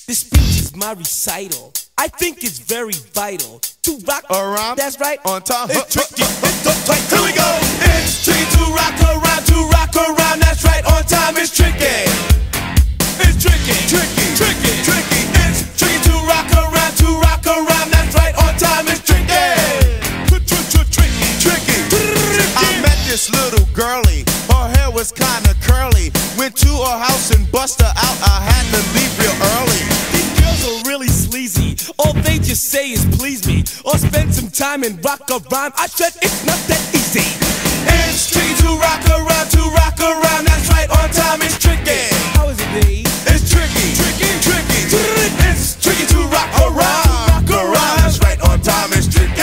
This speech is my recital. I think it's very vital to rock around. That's right. On time. It's tricky. Here we go. It's tricky to rock around. To rock around. That's right. On time. It's tricky. It's tricky. Tricky. Tricky. Tricky. It's tricky to rock around. To rock around. That's right. On time. It's tricky. Tricky. I met this little girlie. Her hair was kinda curly. Went to her house and bust her out. I had to leave real early. These girls are really sleazy. All they just say is please me, or spend some time and rock a rhyme. I said it's not that easy. It's tricky to rock around. To rock around. That's right. On time. It's tricky. How is it, B? It's tricky. Tricky. Tricky. It's tricky to rock around. Rock around. That's right. On time. It's tricky.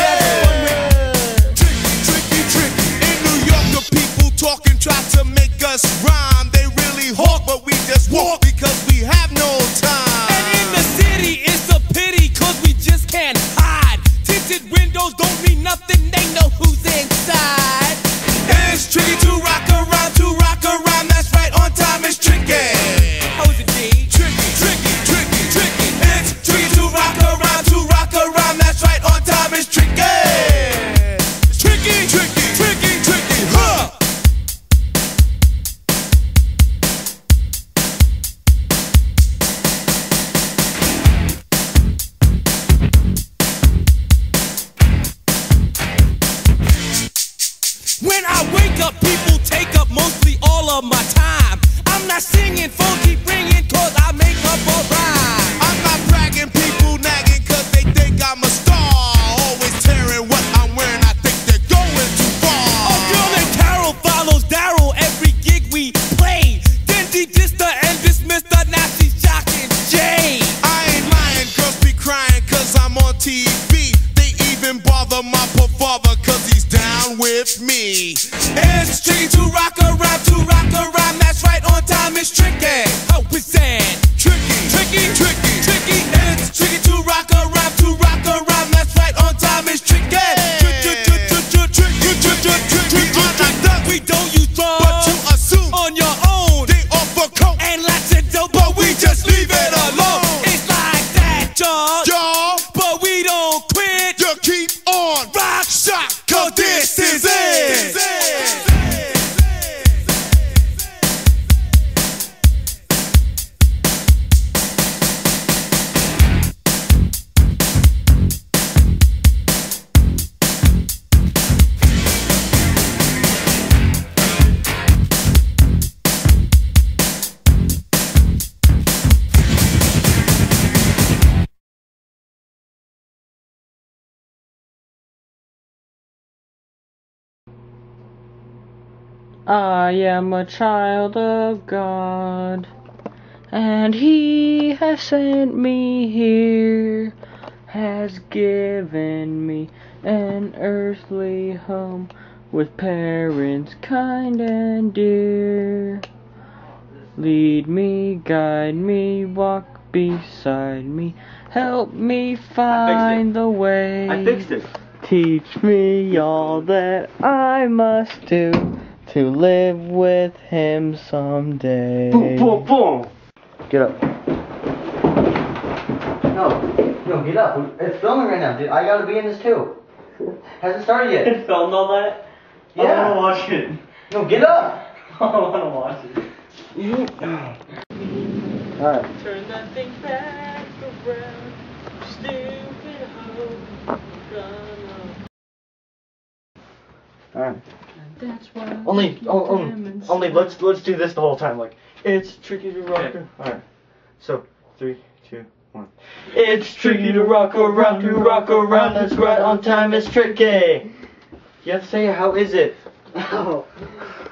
Talking, try to make us rhyme. They really hawk, but we just walk because we have no time. And in the city, it's a pity, cause we just can't hide. Tinted windows don't mean nothing, they know who's inside. It's tricky to rock around, that's right, on time it's tricky. How is it, D? Tricky, tricky, tricky, tricky. It's tricky to rock around, that's right, on time it's tricky. Tricky, tricky, tricky, tricky, huh? When I wake up, people take up mostly all of my time. I'm not singing, phone keep ringing, cause I make up a rhyme. I'm not bragging, people nagging, cause they think I'm a star. Always tearing what I'm wearing, I think they're going too far. A girl named Carol follows Daryl every gig we play. Then she dissed her and dismissed her, now she's shocking Jay. I ain't lying, girls be crying, cause I'm on TV. They even bother my poor father, cause he's down with me. It's tricky to rock around, that's right, on time it's tricky. How is that? Tricky, Tricky, tricky, tricky. It's tricky to rock around, that's right, on time it's tricky. We don't use drugs, but to assume on your own. they offer coke And lots of dope, but we just leave it alone. It's like that, y'all. y'all. But we don't quit. You keep on Rock, shock, cause this is it. I am a child of God, and He has sent me here, has given me an earthly home with parents kind and dear. Lead me, guide me, walk beside me, help me find the way. I fixed it. Teach me all that I must do to live with Him someday. Boom, boom, boom. Get up. No, get up. It's filming right now, dude. I gotta be in this too. Hasn't started yet. It filmed all that? Yeah. I wanna watch it. No, get up. I wanna watch it. Alright. Turn that thing back around, stupid hoe. Alright. That's why Only let's do this the whole time. Like, it's tricky to rock. Okay. Alright. So 3, 2, 1. It's tricky to rock around, that's right, on time it's tricky. You have to say, how is it? Oh.